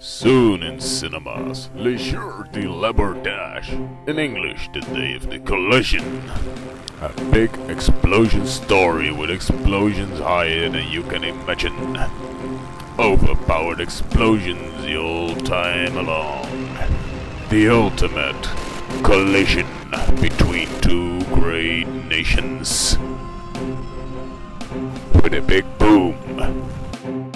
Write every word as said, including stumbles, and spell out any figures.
Soon in cinemas, Le Jour de l'abordage. In English, the day of the collision. A big explosion story with explosions higher than you can imagine. Overpowered explosions the whole time along. The ultimate collision between two great nations. With a big boom.